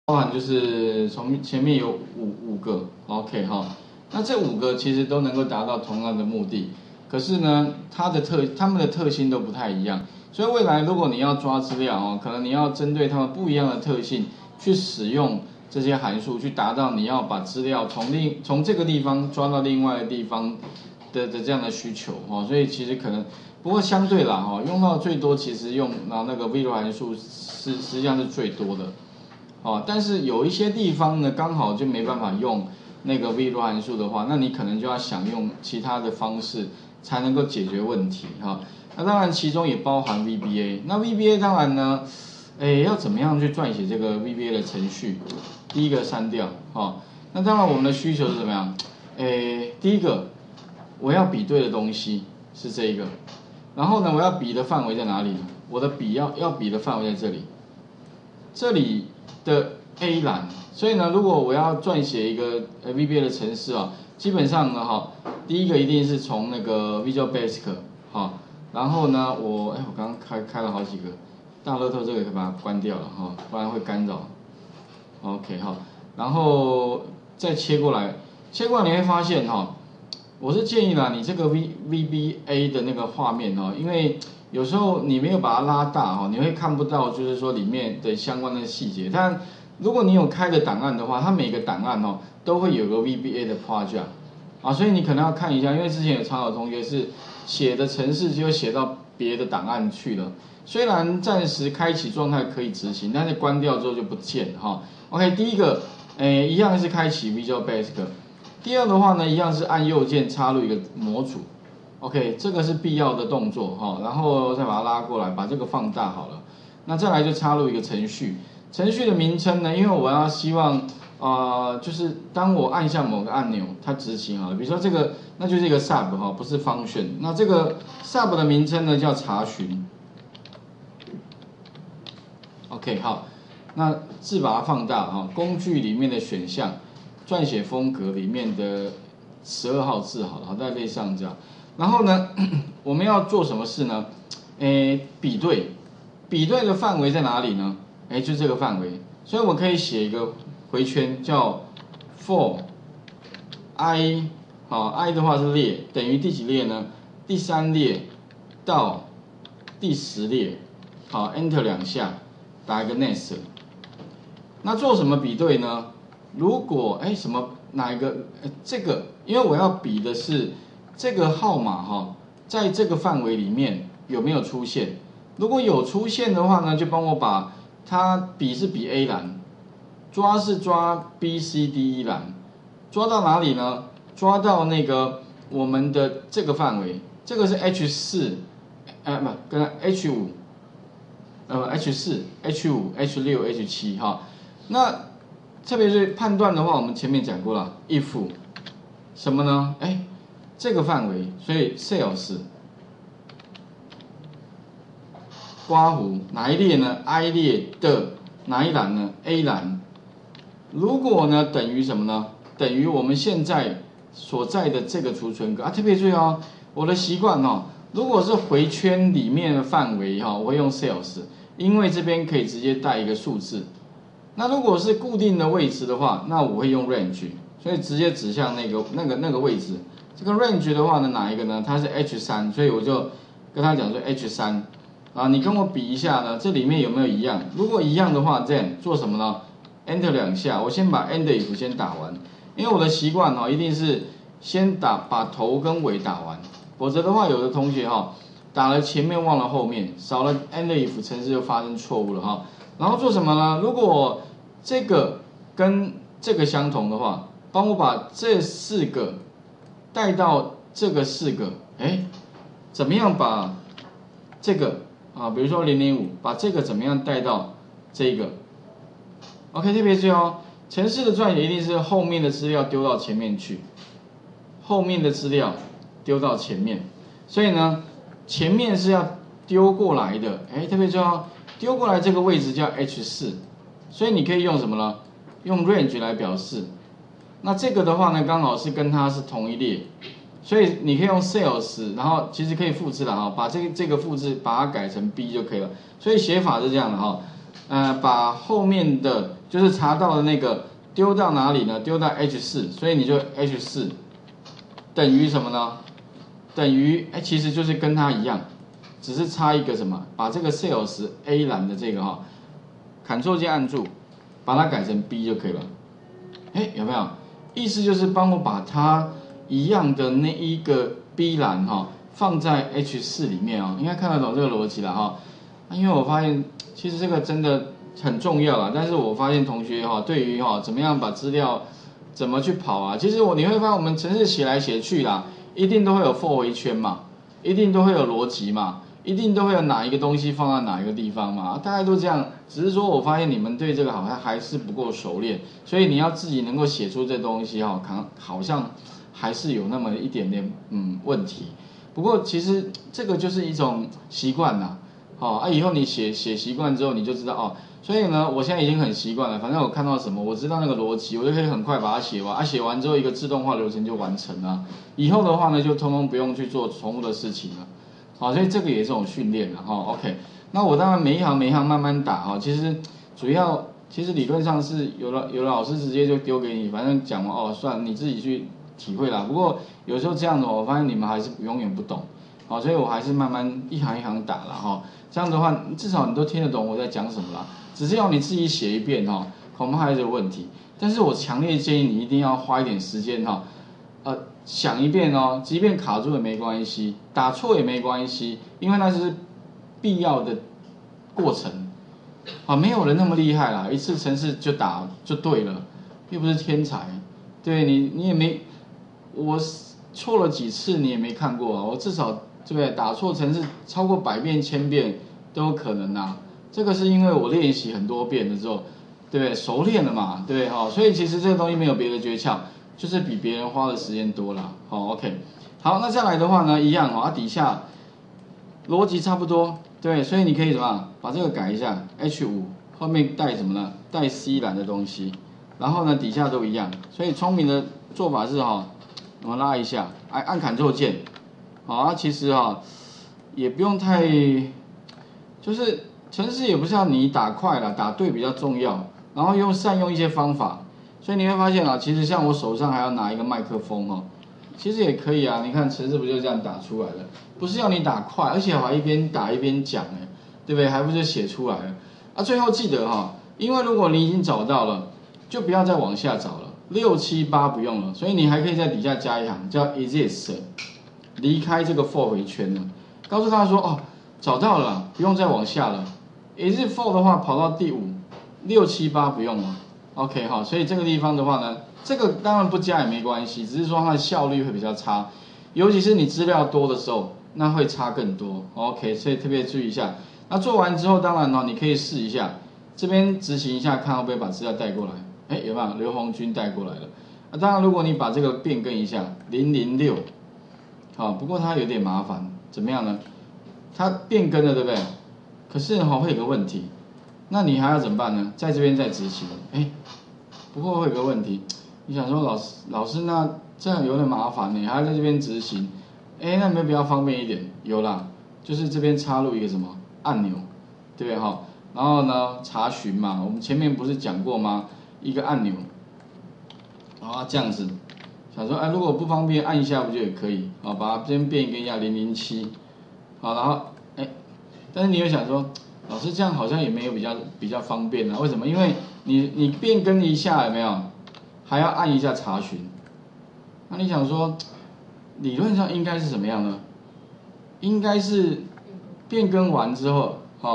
包含就是从前面有五个 ，OK 哈，那这5个其实都能够达到同样的目的，可是呢，它们的特性都不太一样，所以未来如果你要抓资料哦，可能你要针对它们不一样的特性去使用这些函数，去达到你要把资料从这个地方抓到另外的地方的这样的需求哦，所以其实可能。不过相对啦，哈，用到最多其实用那个 VLOOKUP 函数实际上是最多的，哦，但是有一些地方呢，刚好就没办法用那个 VLOOKUP 函数的话，那你可能就要想用其他的方式才能够解决问题，哈。那当然其中也包含 VBA， 那 VBA 当然呢，要怎么样去撰写这个 VBA 的程序？第一个删掉，哈。那当然我们的需求是怎么样？第一个我要比对的东西是这一个。然后呢，我要比的范围在哪里？我的比要比的范围在这里，这里的 A 栏。所以呢，如果我要撰写一个VBA 的程式啊，基本上呢，哈，第一个一定是从那个 Visual Basic 哈，然后呢，我刚刚开了好几个，大乐透这个可以把它关掉了哈，不然会干扰。OK 哈，然后再切过来你会发现哈。我是建议啦，你这个 VBA 的那个画面哦，因为有时候你没有把它拉大哦，你会看不到就是说里面的相关的细节。但如果你有开的档案的话，它每个档案哦都会有个 VBA 的 project 啊，所以你可能要看一下，因为之前有常有同学是写的程式就写到别的档案去了，虽然暂时开启状态可以执行，但是关掉之后就不见哈。OK， 第一个一样是开启 Visual Basic。第二的话呢，一样是按右键插入一个模组 ，OK， 这个是必要的动作哈，然后再把它拉过来，把这个放大好了。那再来就插入一个程序，程序的名称呢，因为我要希望就是当我按下某个按钮，它执行好了，比如说这个，那就是一个 sub 哈，不是 function。那这个 sub 的名称呢叫查询 ，OK 好，那字把它放大哈，工具里面的选项。撰写风格里面的12号字好了，好，大概像这样。然后呢，我们要做什么事呢？比对的范围在哪里呢？就这个范围。所以我可以写一个回圈，叫 for i， 好 ，i 的话是列，等于第几列呢？第3列到第10列。好 ，Enter 2下，打一个 next。那做什么比对呢？如果哪一个这个，因为我要比的是这个号码哈，在这个范围里面有没有出现？如果有出现的话呢，就帮我把它比 A 栏，抓是抓 B、C、D、E 栏，抓到哪里呢？抓到那个我们的这个范围，这个是 H4，跟 H5，H4、H5、H6、H7哈，那。特别是判断的话，我们前面讲过了 ，if 什么呢？这个范围，所以 sales 刮弧哪一列呢 ？I 列的哪一栏呢 ？A 栏。如果呢等于什么呢？等于我们现在所在的这个储存格啊，特别注意哦，我的习惯哦，如果是回圈里面的范围哈，我会用 sales， 因为这边可以直接带一个数字。那如果是固定的位置的话，那我会用 range， 所以直接指向那个位置。这个 range 的话呢，哪一个呢？它是 H3， 所以我就跟他讲说 H3。啊，你跟我比一下呢，这里面有没有一样？如果一样的话，这样做什么呢 ？Enter 2下，我先把 end if 先打完，因为我的习惯一定是先把头跟尾打完，否则的话，有的同学打了前面忘了后面，少了 end if 程式就发生错误了哈。然后做什么呢？如果这个跟这个相同的话，帮我把这4个带到这个4个，怎么样把这个比如说0.5，把这个怎么样带到这个 ？OK， 特别注意哦，程式的撰写一定是后面的资料丢到前面去，后面的资料丢到前面，所以呢，前面是要丢过来的，特别注意哦。丢过来这个位置叫 H4， 所以你可以用什么呢？用 range 来表示。那这个的话呢，刚好是跟它是同一列，所以你可以用 sales， 然后其实可以复制了把这个复制把它改成 B 就可以了。所以写法是这样的把后面的就是查到的那个丢到哪里呢？丢到 H4，所以你就 H4 等于什么呢？等于其实就是跟它一样，只是差一个什么？把这个 sales A 栏的这个Ctrl 键按住，把它改成 B 就可以了。有没有？意思就是帮我把它一样的那一个 B 栏放在 H4 里面应该看得懂这个逻辑了因为我发现其实这个真的很重要啦，但是我发现同学对于怎么样把资料怎么去跑其实你会发现我们程式写来写去啦，一定都会有 for 回圈嘛，一定都会有逻辑嘛，一定都会有哪一个东西放在哪一个地方嘛，大概都这样。只是说我发现你们对这个好像还是不够熟练，所以你要自己能够写出这东西好像还是有那么一点点问题。不过其实这个就是一种习惯啦，以后你写习惯之后你就知道所以呢，我现在已经很习惯了，反正我看到什么，我知道那个逻辑，我就可以很快把它写完写完之后一个自动化流程就完成了。以后的话呢，就通通不用去做重复的事情了。所以这个也是一种训练了OK， 那我当然每一行慢慢打其实其实理论上是有的老师直接就丢给你，反正讲完算了，你自己去体会啦。不过有时候这样的我发现你们还是永远不懂所以我还是慢慢一行一行打啦这样的话至少你都听得懂我在讲什么啦。只是要你自己写一遍恐怕还是有问题。但是我强烈建议你一定要花一点时间想一遍即便卡住也没关系，打错也没关系，因为那是必要的过程没有人那么厉害啦，一次程式就打就对了，又不是天才。对你也没，我错了几次你也没看过我至少对不对？打错程式超过100遍1000遍都有可能这个是因为我练习很多遍的时候，对不对？熟练了嘛，对不对所以其实这个东西没有别的诀窍，就是比别人花的时间多啦OK， 好，那再来的话呢，一样底下逻辑差不多，对，所以你可以怎么把这个改一下 ，H5 后面带什么呢？带 C 栏的东西，然后呢底下都一样，所以聪明的做法是我们拉一下，按 Ctrl 键，其实也不用太，就是程式也不是要你打快啦，打对比较重要，然后善用一些方法，所以你会发现其实像我手上还要拿一个麦克风其实也可以你看程式不就这样打出来了？不是要你打快，而且还一边打一边讲对不对？还不是写出来了最后记得因为如果你已经找到了，就不要再往下找了，6、7、8不用了，所以你还可以在底下加一行叫 exist， 离开这个 for 回圈了，告诉他说找到了，不用再往下了。exist for 的话跑到第5、6、7、8不用了 ，OK 所以这个地方的话呢，这个当然不加也没关系，只是说它的效率会比较差，尤其是你资料多的时候，那会差更多 ，OK， 所以特别注意一下。那做完之后，当然你可以试一下，这边执行一下，看会不会把资料带过来。有没有刘红军带过来了？当然如果你把这个变更一下006，不过它有点麻烦，怎么样呢？它变更了，对不对？可是会有个问题，那你还要怎么办呢？在这边再执行，不过会有个问题，你想说老师那这样有点麻烦还要在这边执行，那有没有比较方便一点？有啦，就是这边插入一个什么按钮，对不对然后呢查询嘛，我们前面不是讲过吗？一个按钮，这样子，想说如果不方便按一下不就也可以把它这边变一个007，然后但是你又想说，老师这样好像也没有比较方便为什么？因为你变更一下有没有，还要按一下查询，那你想说，理论上应该是什么样呢？应该是变更完之后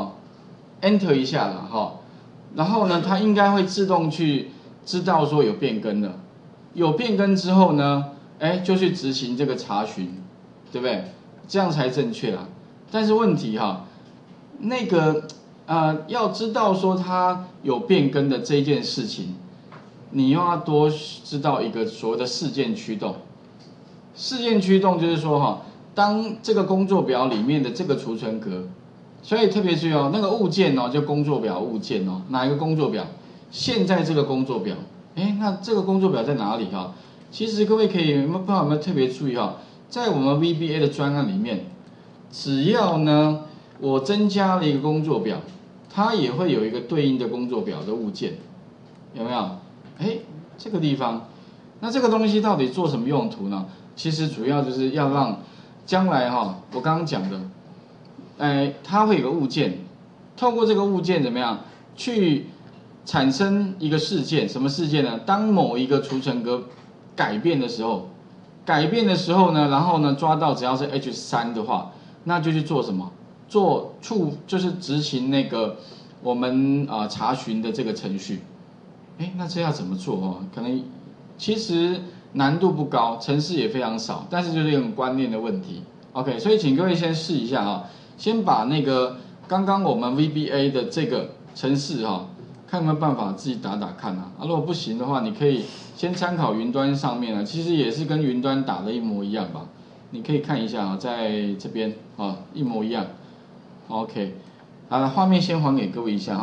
Enter 一下了然后呢，它应该会自动去知道说有变更了，有变更之后呢，就去执行这个查询，对不对？这样才正确啦。但是问题那个要知道说它有变更的这件事情，你又要多知道一个所谓的事件驱动。事件驱动就是说当这个工作表里面的这个储存格，所以特别注意那个物件就工作表物件哪一个工作表？现在这个工作表，那这个工作表在哪里其实各位可以有没有特别注意在我们 VBA 的专案里面，只要呢我增加了一个工作表，它也会有一个对应的工作表的物件。 有没有？哎，这个地方，那这个东西到底做什么用途呢？其实主要就是要让将来我刚刚讲的，它会有个物件，透过这个物件怎么样去产生一个事件？什么事件呢？当某一个储存格改变的时候，呢，然后呢抓到只要是 H3的话，那就去做什么？就是执行那个我们查询的这个程序。那这要怎么做可能其实难度不高，程式也非常少，但是就是一种观念的问题。OK， 所以请各位先试一下先把那个刚刚我们 VBA 的这个程式看有没有办法自己打打看如果不行的话，你可以先参考云端上面其实也是跟云端打的一模一样吧。你可以看一下在这边一模一样。OK， 好了，画面先还给各位一下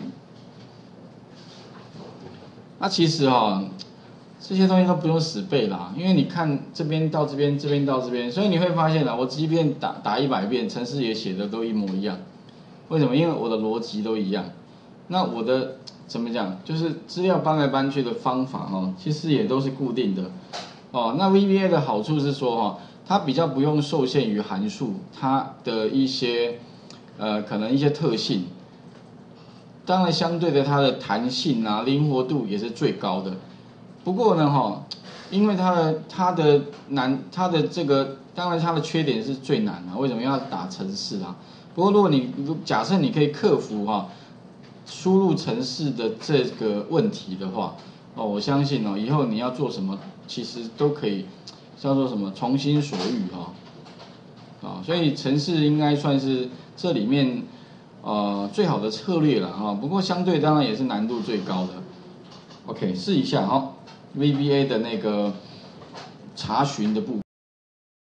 那其实这些东西都不用死背啦，因为你看这边到这边，这边到这边，所以你会发现我即便打100遍，程式也写的都一模一样。为什么？因为我的逻辑都一样。那我的怎么讲？就是资料搬来搬去的方法其实也都是固定的。那 VBA 的好处是说它比较不用受限于函数，它的一些可能一些特性。当然，相对的，它的弹性灵活度也是最高的。不过呢，因为它的这个，当然它的缺点是最难为什么要打程式不过如果假设你可以克服输入程式的这个问题的话，我相信以后你要做什么，其实都可以叫做什么从心所欲所以程式应该算是这里面最好的策略了不过相对当然也是难度最高的。OK， 试一下VBA 的那个查询的部分。